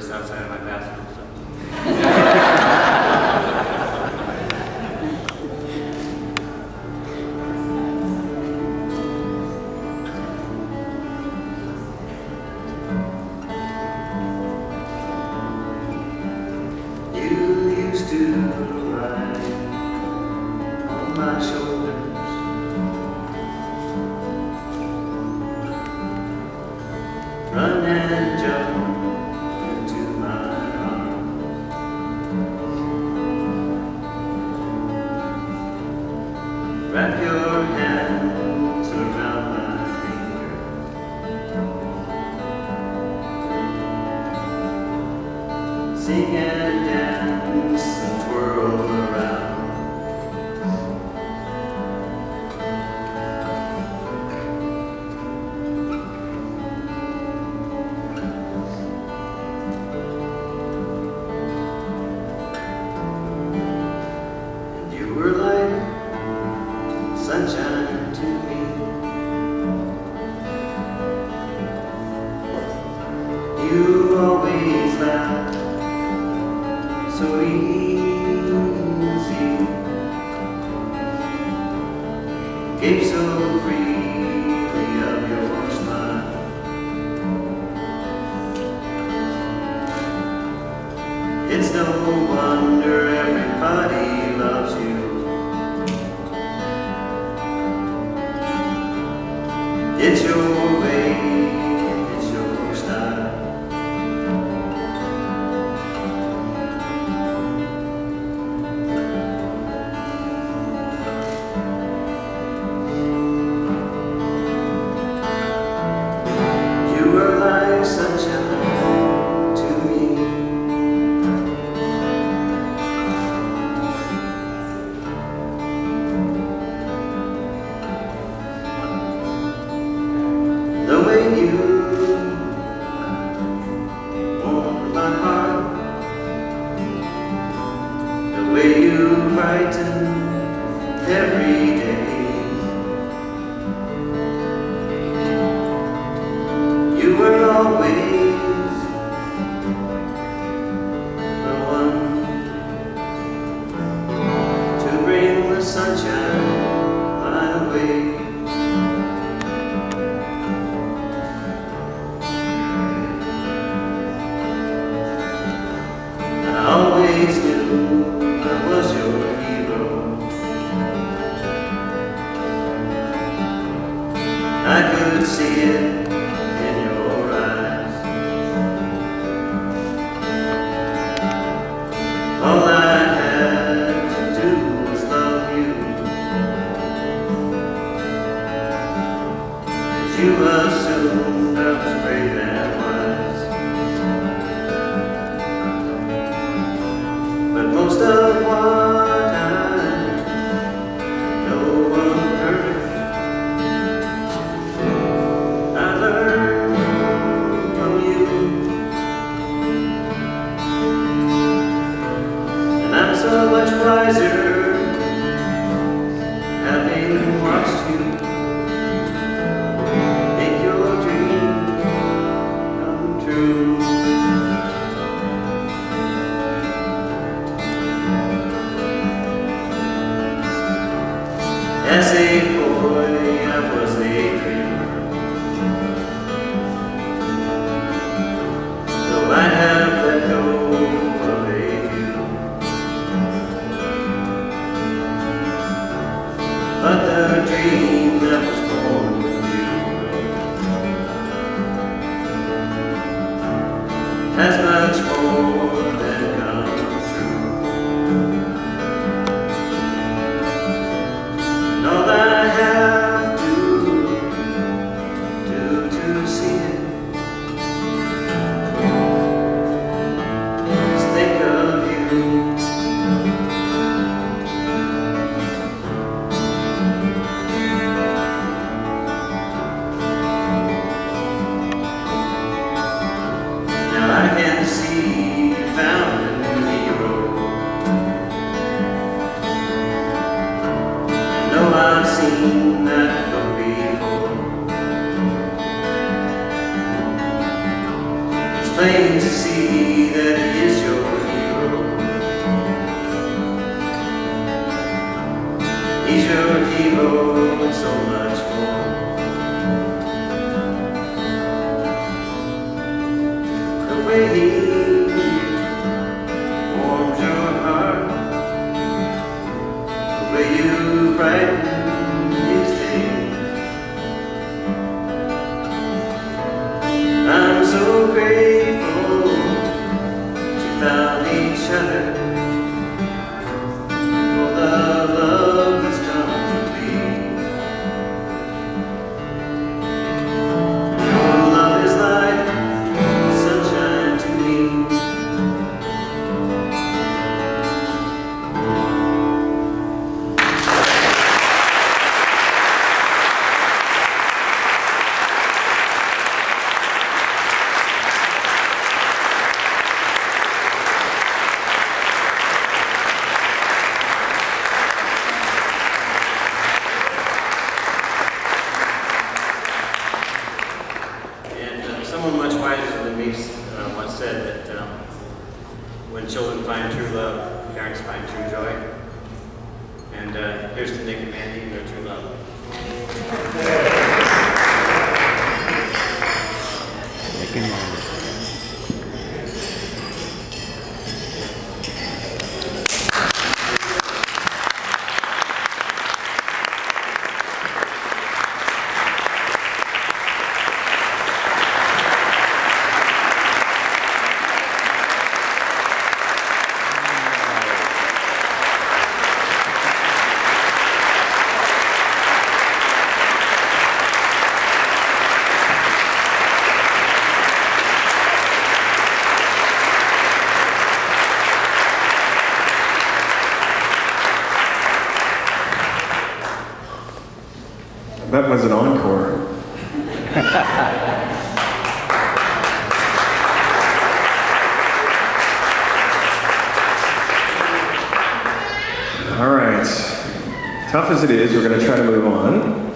this outside of my bathroom. So. You used to ride on my shoulders, run and jump into my arms. Wrap your hands around my finger, sing and dance and twirl around. You were like sunshine to me. You always laughed so easy, gave so freely of your smile. It's no wonder everybody loves you. It's your way, it's your style. You were like sunshine to me. The way you warmed my heart, the way you brighten every day. You were always the one to bring the sunshine my way. I always knew I was your hero. I could see it in your eyes. All I had to do was love you, 'cause you assumed I was brave and wise. But most of what I know of courage, I learned from you. And I'm so much wiser having watched you make your dreams come true. As a boy, I was a dreamer, though I have let go of a few. But the dream that was born with you has much more than come true. And all I have to other for the love that's come to be. Your love is like sunshine to me. Someone much wiser than me once said that when children find true love, parents find true joy. And here's to Nick and Mandy, their true love. Nick and Mandy. That was an encore. All right. Tough as it is, we're going to try to move on.